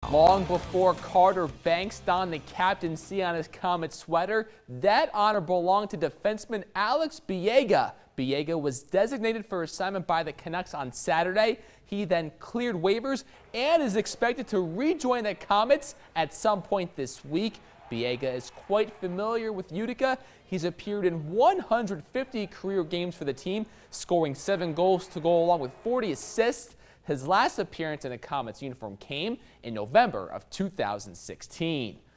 Long before Carter Banks donned the captaincy on his Comets sweater, that honor belonged to defenseman Alex Biega. Biega was designated for assignment by the Canucks on Saturday. He then cleared waivers and is expected to rejoin the Comets at some point this week. Biega is quite familiar with Utica. He's appeared in 150 career games for the team, scoring 7 goals to go along with 40 assists. His last appearance in a Comets uniform came in November of 2016.